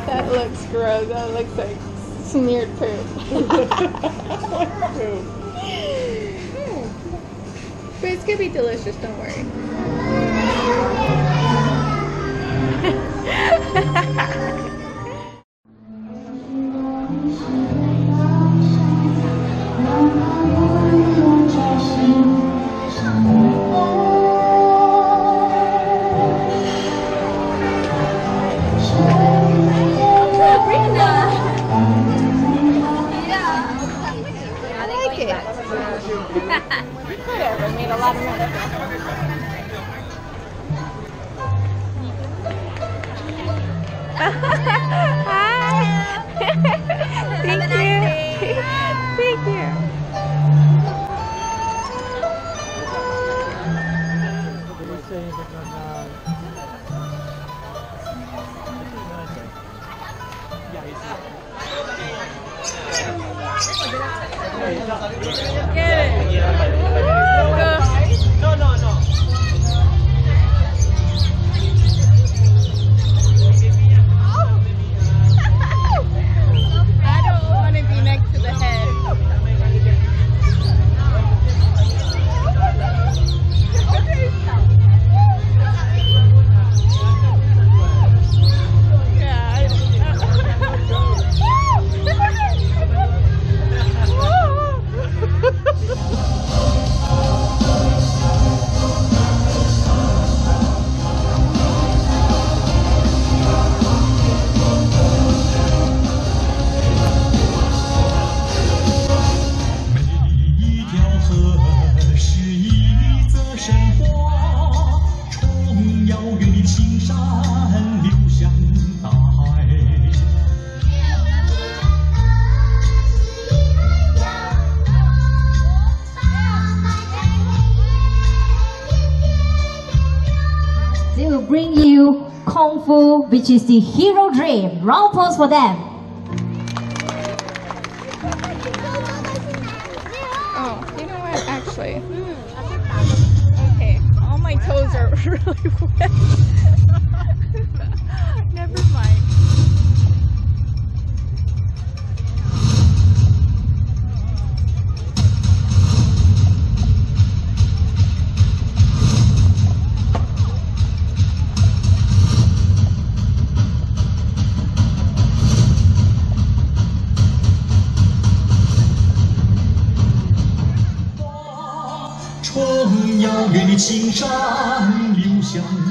That looks gross. That looks like smeared poop. But it's gonna be delicious, don't worry. Whatever, made a lot of money. Hi! Thank you! Thank you! No, no, no. I don't want to be next to the head. They will bring you Kung Fu, which is the hero dream. Round applause for them. Oh, you know what? Actually, okay. All my toes are really wet. Never mind. 春要给你青山留香。